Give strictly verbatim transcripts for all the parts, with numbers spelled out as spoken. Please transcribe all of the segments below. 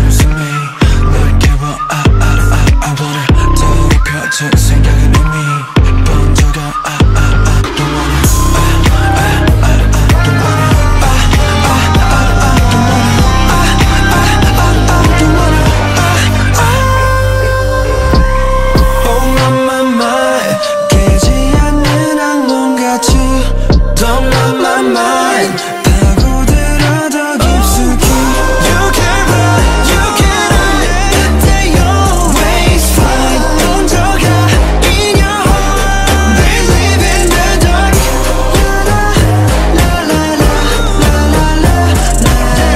losing me 널 깨워 I, I, I, I wanna 더럽혀진 생각은 이미 번져가 I, I, I don't wanna I, I, I, I don't wanna I, I, I, I don't wanna I, I, I, I don't wanna I, I Oh my my my 깨지 않는 악몽같이 Don't mind my mind 파고들어 더 깊숙이 You can run, you can run But they always find 던져가 in your heart They live in the dark La la la la la la la la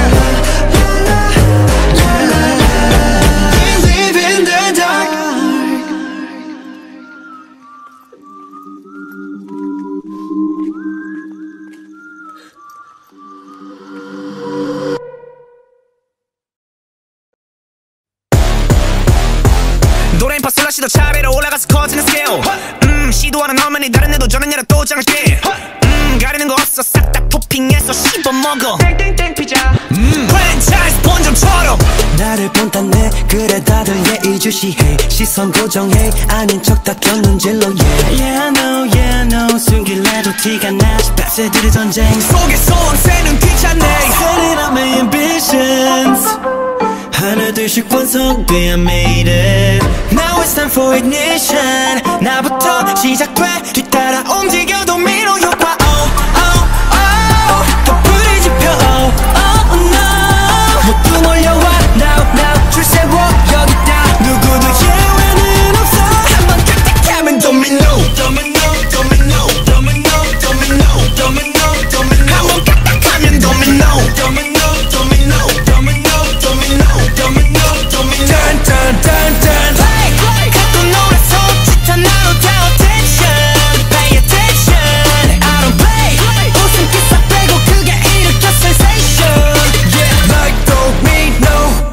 la la la They live in the dark 노래인 파솔라시도 차례로 올라가서 커지는 스케일 음 시도하는 너만이 다른 애도 저는 얘라 또 장할게 음 가리는 거 없어 싹 다 토핑해서 씹어먹어 땡땡땡 피자 음 프랜차이즈 본점처럼 나를 본다네 그래 다들 예의주시해 시선 고정해 아닌 척 다 곁눈질로 yeah Yeah I know yeah I know 숨길래도 티가 나 십팔세들의 전쟁 속에서 온 새는 귀찮네 Setting up my ambitions 하나 둘씩 완성돼 I made it Now it's time for ignition 나부터 시작돼 뒤따라 움직여 도미노 효과 Oh oh oh 더 불이 지펴 Oh oh no 모두 몰려와 Now now 줄 세워 여기다 누구도 예외는 없어 한번 깜짝하면 도미노 도미노 도미노 도미노 도미노 도미노 도미노 한번 깜짝하면 도미노 도미노 도미노 도미노 도미노 도미노 도미노 Dun dun dun dun Play play 갖고 놀아서 짙은 나로 다 attention Pay attention I don't play 웃음기 싹 빼고 그게 일으켜 sensation Yeah like domino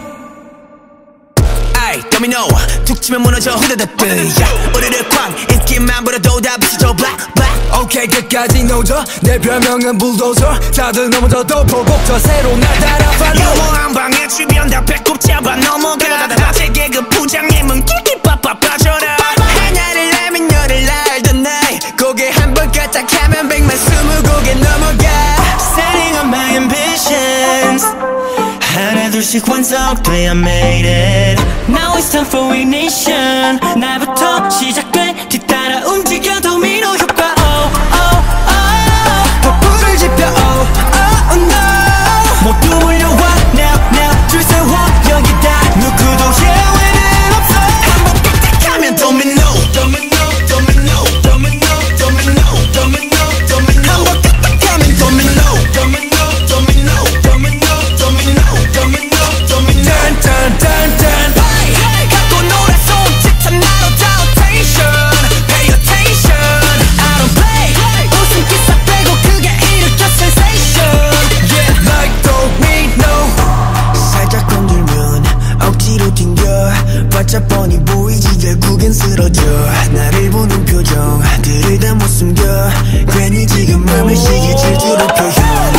아이 도미노 툭 치면 무너져 후다닥 뜨야 우리를 쾅 인기만 부려도 다 부서져 black black 오케이 끝까지 노져 내 별명은 불도저 다들 넘어져도 보복 더 새로 날 따라 follow 유머한 방에 주변 다 배꼽 잡아 넘어가 아재 개그 부장님은 끼끼빠빠 빠져라 하나를 내면 열을 날던 날 고개 한번 까딱하면 백만 스무 고개 넘어가 Setting up my ambitions 하나 둘씩 완성돼 I made it Now it's time for ignition 나부터 시작돼 뒤따라 움직여 도미노 효과 Oh oh oh 더 불을 지펴 Oh oh no 모두 몰려와 Now now 줄 세워 여기다 누구도 예외는 없어 한번 빽빽하면 도미노 도미노 도미노 도미노 도미노 도미노 도미노 한번 빽빽하면 도미노 도미노 도미노 도미노 도미노 도미노 도미노 Dun dun dun dun Hey 갖고 놀아서 짙은 나로 다 attention Pay attention I don't play 웃음기 싹 빼고 그게 일으켜 sensation Yeah like domino 살짝 건들면 억지로 튕겨 바짝 뻔히 보이지 결국엔 쓰러져 나를 보는 표정 그를 다 못 숨겨 괜히 지금 맘을 시기 질주로 표현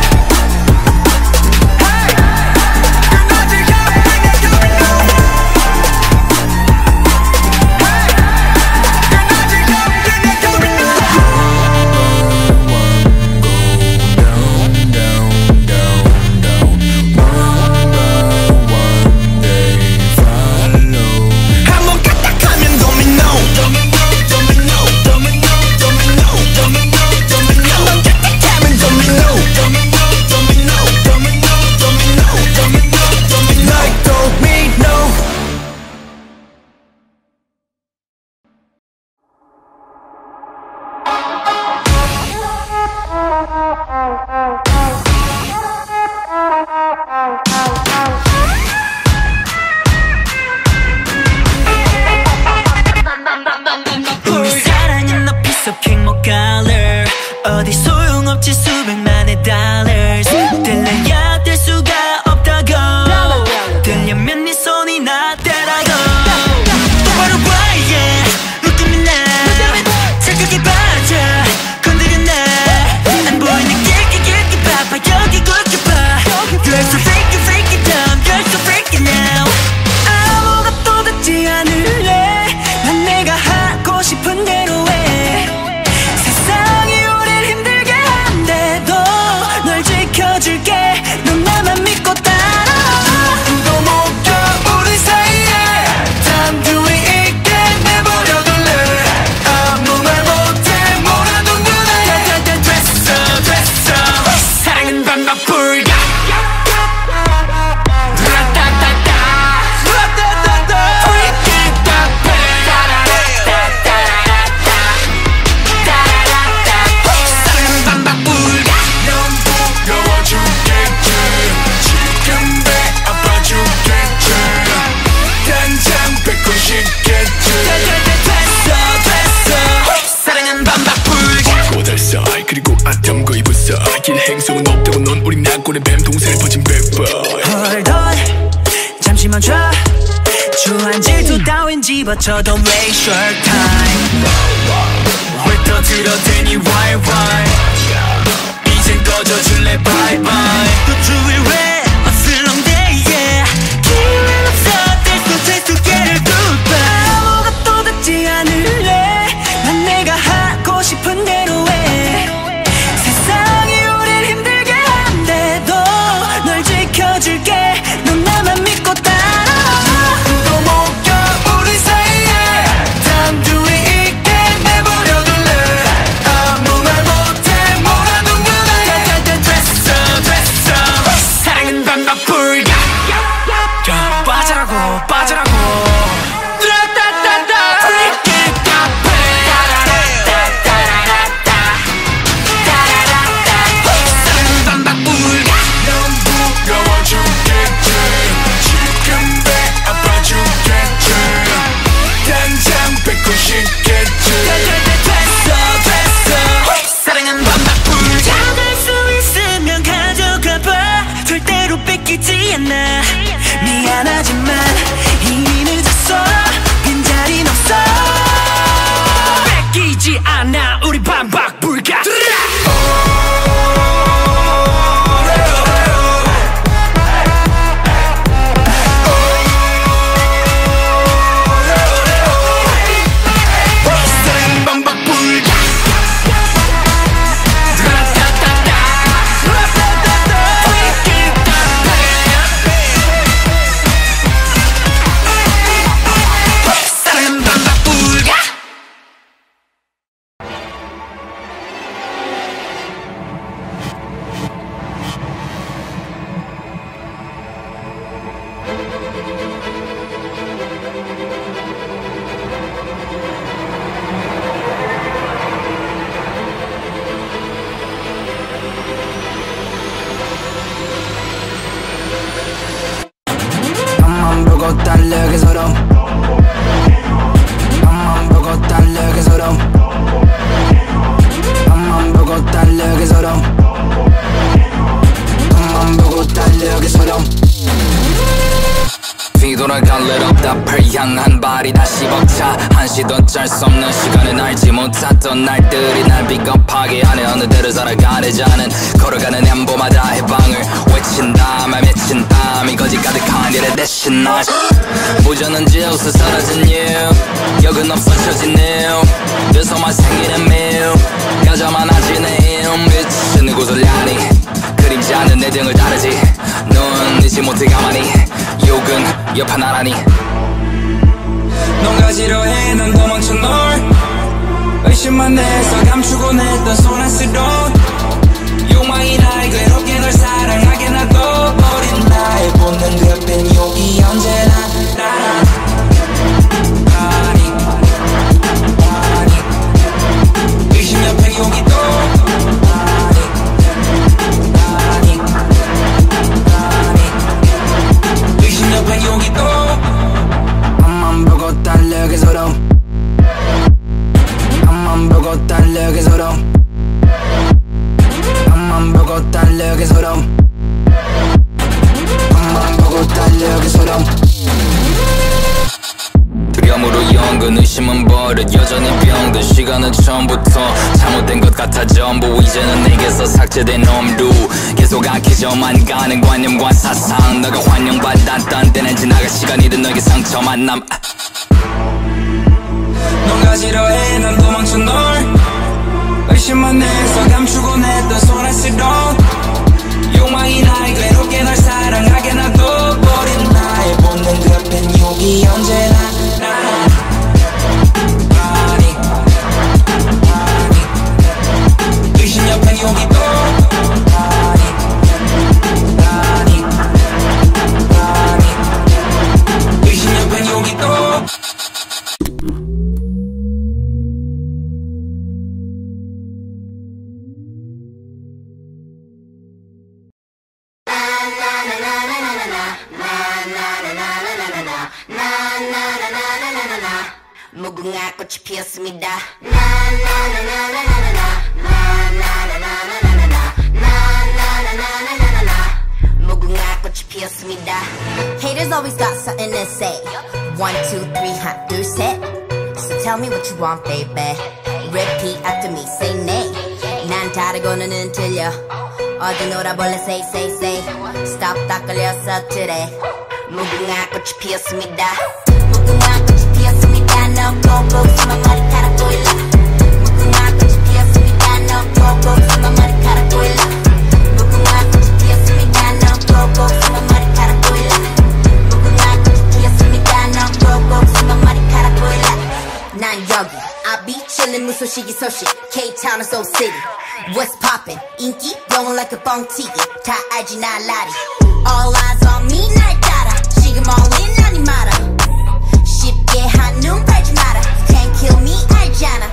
한번 까딱하면 도미노 도미노 도미노 도미노 도미노 도미노 도미노 한번 까딱하면 도미노 멈춰 주한 질투 따윈 집어쳐도 waste your time 왜 떠들어대니 why why 이젠 꺼져줄래 bye bye 또 주위 왜 어슬렁대 yeah 기회는 없어 there's no chance to get it goodbye 아무것도 듣지 않을래 난 내가 하고 싶은 대로 해 세상이 우릴 힘들게 한데도 널 지켜줄게 넌 나만 믿고 따라와 또 목격 우리 사이에 단둘이 있게 내버려둘래 아무 말 못해 몰아둔 거네 됐어 됐어 사랑은 반박불가 빠져라고 빠져라고 미안하지만 이미 늦었어 빈자리는 없어 뺏기지 않아 우리 반박 불가 앞만 보고 달려게 서럼 앞만 보고 달려게 서럼 앞만 보고 달려게 서럼 앞만 보고 달려게 서럼 뒤돌아갈 일 없다 불향한 발이 다시 벅차 한시도 짤 수 없는 시간은 알지 못했던 날들이 날 비겁하게 하네 어느 대로 살아가려자는 걸어가는 엠보마다 해방을 외친다 말 맺힌 땀이 거짓 가득한 일에 대신 나 무전은 지우스 사라진 you 역은 없어져진 new 돼서만 생기는 밀 여자만 하지 내 빛은 누구를 아니 그림자는 내 등을 따르지 넌 잊지 못해 가만히 욕은 여파 나란히 넌가 싫어해 난 도망쳐 널 의심만 내서 감추곤 했던 소란스러운 욕망이 날 괴롭게 널 사랑하게 놔둬버린 나의 본능 그 욕이 언제나 나란 아니 아니 의심 옆에 욕이 또 아니 아니 아니 의심 옆에 욕이 또 앞만 보고 달려게 서럼 앞만 보고 달려게 서럼 앞만 보고 달려게 서럼 앞만 보고 달려게 서럼 두려움으로 연근 의심은 버릇 여전히 병든 시간은 처음부터 잘못된 것 같아 전부 이제는 내게서 삭제된 놈루 계속 악해져만 가는 관념과 사상 너가 환영받았던 때는 지나갈 시간이든 너에게 상처만 남 너가 싫어해 난 도망쳐 널 의심만 내서 감추곤 했던 소란스러운 욕망이 날 괴롭게 널 사랑하게 놔둬버린 나의 본능 급한 욕이 언제나 나란 아니 아니 의심 옆에 욕이 또 아니 아니 아니 의심 옆에 욕이 또 무궁화 꽃이 피었습니다. 무궁화 꽃이 꽃이 피었습니다. Haters always got something to say. One, two, three, hot, 둘, 셋. So tell me what you want, baby. Repeat after me, say nay. 난 다르고는 틀려. 어디 놀아볼래, say, say, say. Stop, 딱 걸렸어, today. 무궁화 꽃이 피었습니다. 무궁화 꽃이 피었습니다. 너 고고 숨어 머리카락 보일라. 무궁화 꽃이 피었습니다. 너 고고 숨어 머리카락 보일라. 무궁화 꽃이 피었습니다. 너 고고 숨어 머리카락 보일라. 무궁화 꽃이 피었습니다. 너 고고 숨어 머리카락 보일라. 난 여기 I be chillin' 무소식이 소식 K-Town and Soul City. What's poppin'? 인기 blowin' like a 뻥튀기. 다 알지 나 라리. All eyes on me 날 따라. 지금 all in 아니 마라. 쉽게 한눈 팔지 마라. Can't kill me 알잖아.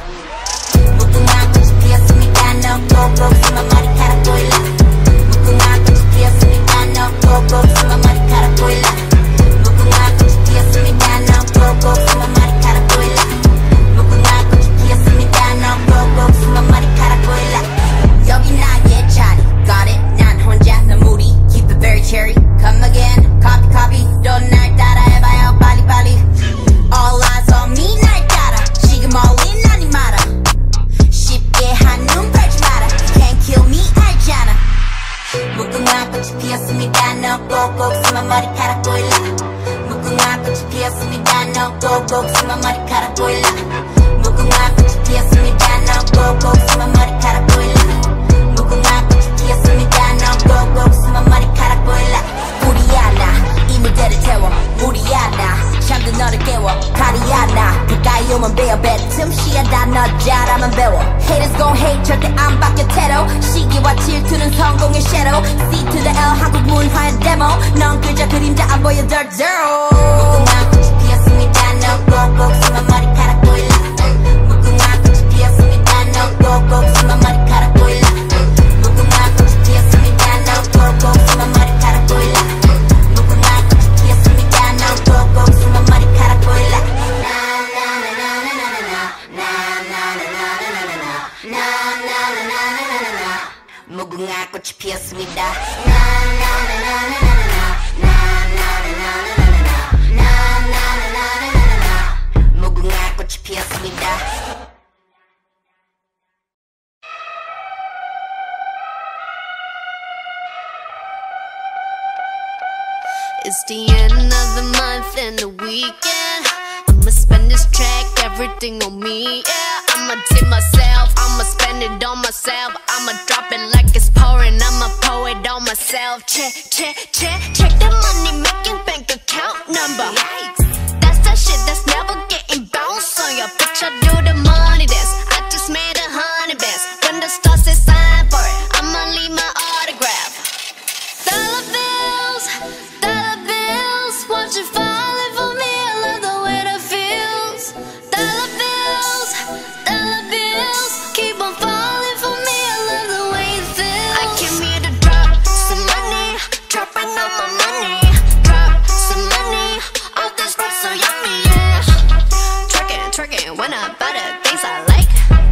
무궁화 꽃이 피었습니다. 너 고고 숨어 머리카락 보일라. 무궁화 꽃이 피었습니다. 너 고고 숨어 머리카락 보일라. 무궁화 꽃이 피었습니다. 너 고고 숨어 머리카락 보일라. 무궁화 꽃이 피었습니다. 너 고고 숨어 머리카락 보일라. 여기 나의 자리 got it. 난 혼자 넌 무리 keep it very cherry. Come again copy copy 넌 날 따라 해봐요 빨리 빨리. All eyes on me 날 따라. 지금 all in 아니 마라. 쉽게 한눈 팔지 마라. Can't kill me 알잖아. 무궁화 꽃이 피었습니다. 너 고고 숨어 머리카락 보일라. 무궁화 꽃이 피었습니다. 너 고고 숨어 머리카락 보일라. 무궁화 꽃이 피었습니다. 너 고고 숨어 머리카락 보일라. 무궁화 꽃이 피었습니다. 너 고고 숨어 머리카락 보일라. 우리야 나 이 무대를 태워. 우리야 나 잠든 너를 깨워. 가리야 나 가까이 오면 배워. 배틈 시야다 너 잘하면 배워. Haters gon' hate 절대 안 바뀌어 태도. 시기와 질투는 성공의 shadow. C to the L 한국 문화의 데모. 넌 그저 그림자 안 보여 dirt zero. 무궁화 꽃이 피었습니다. 너 고고 숨어 머리카락 보일라. 무궁화 꽃이 피었습니다. 너 고고 숨어 머리카락 보일라. 무궁화 꽃이 피었습니다. 너 고고 숨어 머리카락 보일라. 무궁화 꽃이 피었습니다. 너 고고 숨어 머리카락 보일라. 무궁화 꽃이 피었습니다. 무궁화 꽃이 피었습니다. It's the end of the month and the weekend. I'ma spend this track, everything on me, yeah. I'ma tip myself, I'ma spend it on myself. I'ma drop it like it's pouring, I'ma pour it on myself. Check, check, check, check the money making bank account number. That's that shit that's never getting bounced on your bitch. I do the money dance, I just made a hundred bands. When the stars say sign for it, I'ma leave my autograph. Dollar bills, dollar bills, won't you falling for me? I love the way that feels. Dollar bills, dollar bills, keep on falling for me. I love the way it feels. I came here to drop some money, dropping all my money. Drop some money, all this stuff so yummy, yeah. Twerking, twerking, when I buy the things I like.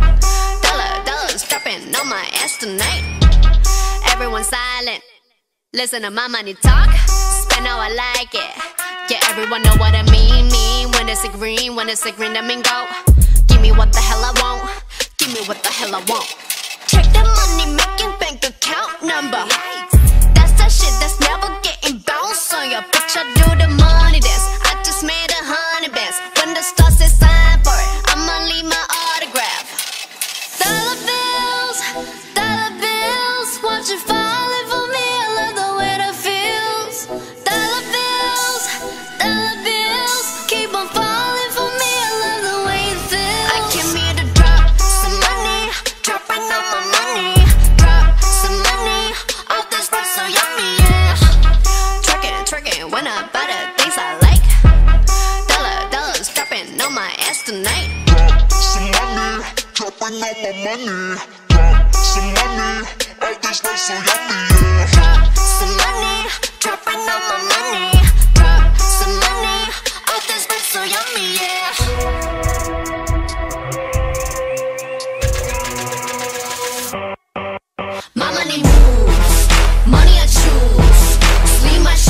Dollar, dollars dropping on my ass tonight. Everyone silent. Listen to my money talk, spend how I like it. Yeah, everyone know what I mean, mean. When it's a green, when it's a green, I mean go. Give me what the hell I want, give me what the hell I want. Check the money making bank account number. That's that shit that's never getting bounced on your bitch. I do the money dance, I just made a hundred bands. When the stars say sign for it, I'ma leave my autograph. Dollar bills, dollar bills, won't you falling for me? I love the way that feels. Dollar bills, dollar bills, keep on falling for me. I love the way it feels. I came here to drop some money, dropping all my money. Drop some money, all this stuff so yummy, yeah. Twerking, twerking, when I buy the things I like. Dollar, dollars dropping on my ass tonight. Some money, dropping all my money. Drop some money, all this stuff so yummy, yeah. Drop some money, dropping all my money. Drop some money, all this stuff so yummy, yeah. My money moves, money I choose. Sleep my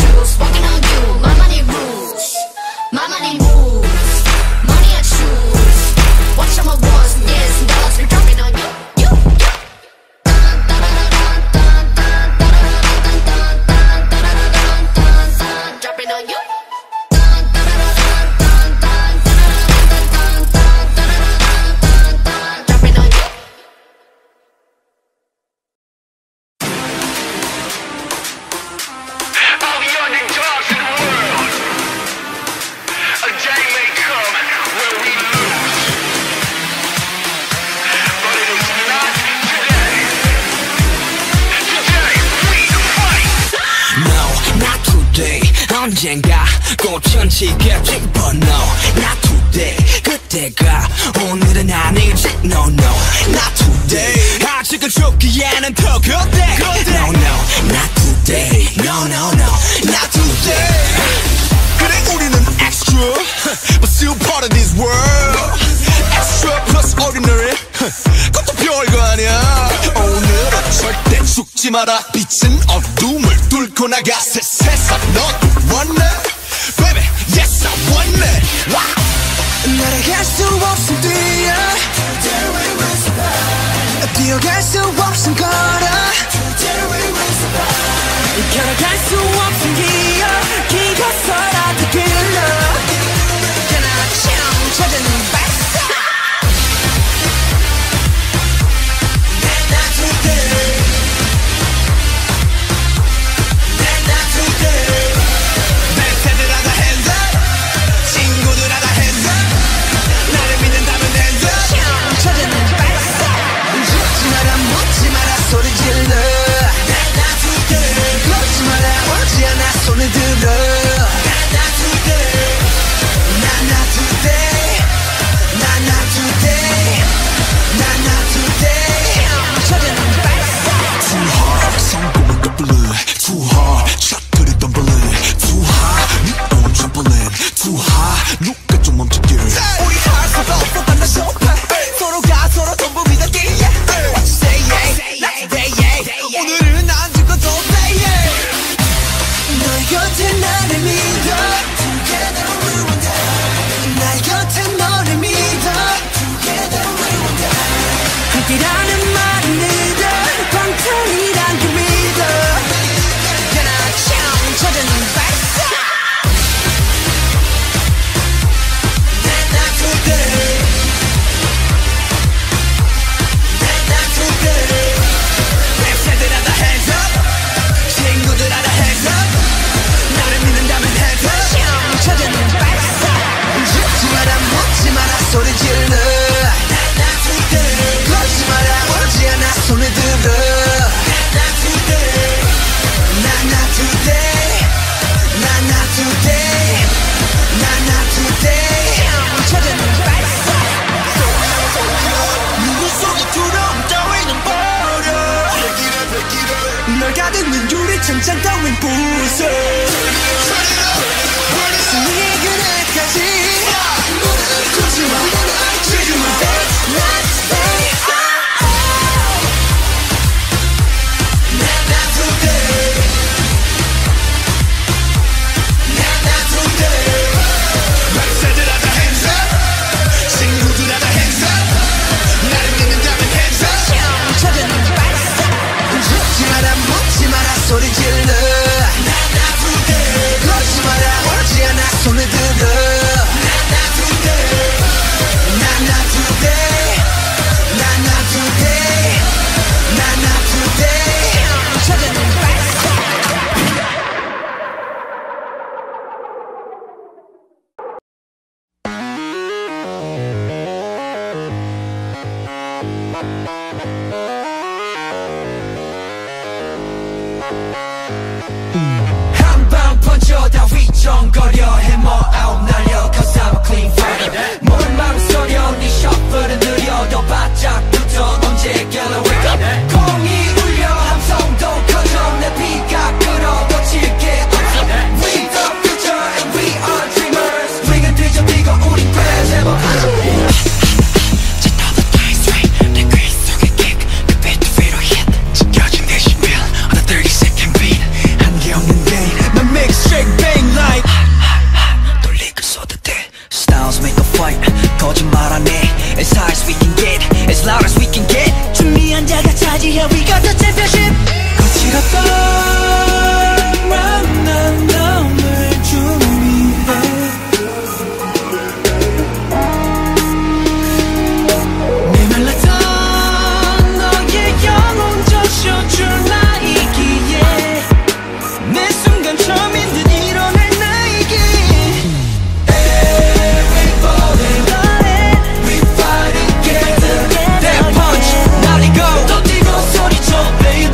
언젠가 꽃천지겠지 but no not today 그때가 오늘은 아니지 no no not today 아직은 죽기에는 더 그때 no no not today no no no not today 그래 우리는 extra but still part of this world extra plus ordinary 그것도 별거 아니야 오늘은 절대 죽지 마라 빛은 어둠을 뚫고 나가 새 세상 너도 원해 baby yes I want it wow 날아갈 수 없음 뛰어 뛰어갈 수 없음 걸어 걸어갈 수 없음 기어 기어서라도 길러 그나 찾아는 발사 Not today Not today 팬들하다 hands up 친구들하다 hands up 나를 믿는다면 hands up 찾아는 발사 죽지 마라 묻지 마라 소리 질러 Not today 걷지 마라 오지 않아 손을 들어 Not today Not not today Not not today Not not today 찾아는 발사 Too hard 성공은 double Too hard 샷들이 덤블 Too high 네 own trampoline Too high 누가 좀 멈춰길 우리 할 수가 없어 반나 쇼파 서로가 서로 전부 믿었기에 What you say yeah Not today yeah 오늘은 안 죽어도 say yeah 너의 곁에 나를 믿어 Together we will die 나의 곁에 너를 믿어 Together we will die 함께라는 말은 믿어 방탄이란 그 믿어 그나 참 찾아는 발사 Not today Not today 팬들하다 hands up 친구들하다 hands up 나를 믿는다면 hands up 찾아는 발사 죽지 마라 묻지 마라 소리 질러 Not today 걷지 마라 오지 않아 손을 들어 Not today Not not today Not not today Not not today 찾아는 발사 누구 속에 두려움 따위는 버려 널 가두는 유리창장 따윈 부숴 승리의 그날까지 굳지마 지금은 Not today Not not today Not not today 팬들하다 hands up 친구들하다 hands up 나를 믿는다면 hands up 찾아는 발사 죽지 마라 묻지 마라 소리 질러 Not today 걷지 마라 오지 않아 손을 들어 Not today Not not today Not not today Not not today 찾아는 발사 한방 펀쳐 다 휘청거려 해머 아웃 날려 Cause I'm a clean fighter 뭘 망설여 네 셔플은 느려 더 바짝 붙어 언제 get away 공이 울려 함성도 커져 내 피가 끓어 거칠 게 없어 We the future and we are dreamers 우리가 뒤져비고 우린 돼 제법 Straight bang like 돌리고 쏟을 때 Styles make a fight 거짓말 안 해 As high as we can get As loud as we can get 준비한 자가 차지해 We got the championship 거칠었던 만남을 준비해 메말랐던 너의 영혼 적셔줄 나이기에 내 순간 처음인 듯 일어날 나에게 Everybody we fight together That punch 날리고 또 뛰고 소리쳐 baby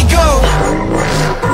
go